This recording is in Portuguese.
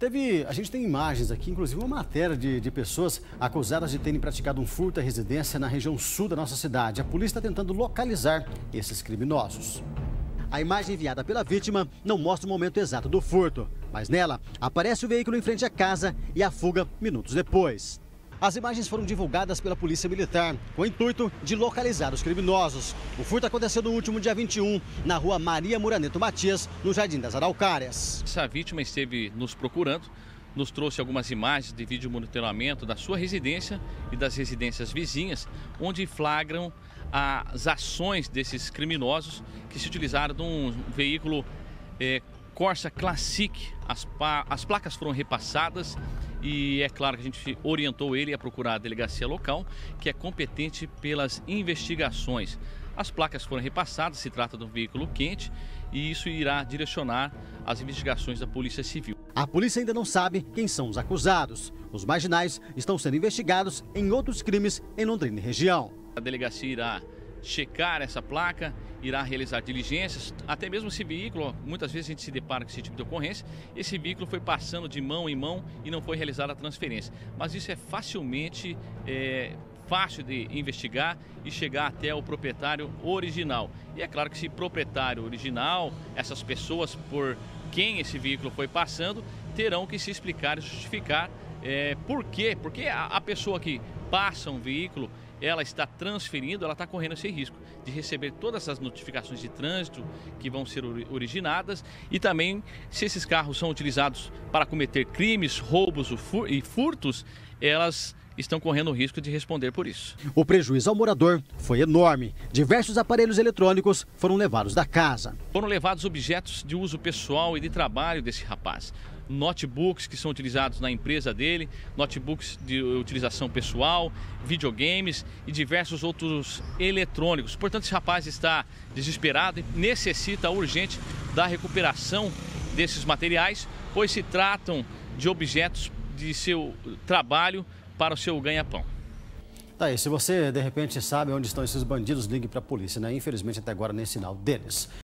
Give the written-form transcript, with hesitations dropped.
A gente tem imagens aqui, inclusive uma matéria de pessoas acusadas de terem praticado um furto à residência na região sul da nossa cidade. A polícia está tentando localizar esses criminosos. A imagem enviada pela vítima não mostra o momento exato do furto, mas nela aparece o veículo em frente à casa e a fuga minutos depois. As imagens foram divulgadas pela Polícia Militar com o intuito de localizar os criminosos. O furto aconteceu no último dia 21, na rua Maria Muraneto Matias, no Jardim das Araucárias. Essa vítima esteve nos procurando, nos trouxe algumas imagens de vídeo monitoramento da sua residência e das residências vizinhas, onde flagram as ações desses criminosos que se utilizaram de um veículo Corsa Classic. As placas foram repassadas e é claro que a gente orientou ele a procurar a delegacia local, que é competente pelas investigações. As placas foram repassadas, se trata de um veículo quente e isso irá direcionar as investigações da Polícia Civil. A polícia ainda não sabe quem são os acusados. Os marginais estão sendo investigados em outros crimes em Londrina e região. A delegacia irá checar essa placa, irá realizar diligências, até mesmo esse veículo, muitas vezes a gente se depara com esse tipo de ocorrência, esse veículo foi passando de mão em mão e não foi realizada a transferência. Mas isso é facilmente fácil de investigar e chegar até o proprietário original. E é claro que esse proprietário original, essas pessoas por quem esse veículo foi passando, terão que se explicar e justificar por quê? Porque a pessoa que passa um veículo, ela está transferindo, ela está correndo esse risco de receber todas as notificações de trânsito que vão ser originadas e também se esses carros são utilizados para cometer crimes, roubos e furtos, elas estão correndo o risco de responder por isso. O prejuízo ao morador foi enorme. Diversos aparelhos eletrônicos foram levados da casa. Foram levados objetos de uso pessoal e de trabalho desse rapaz. Notebooks que são utilizados na empresa dele, notebooks de utilização pessoal, videogames e diversos outros eletrônicos. Portanto, esse rapaz está desesperado e necessita urgente da recuperação desses materiais, pois se tratam de objetos de seu trabalho para o seu ganha-pão. Tá aí, se você de repente sabe onde estão esses bandidos, ligue para a polícia, né? Infelizmente até agora nem sinal deles.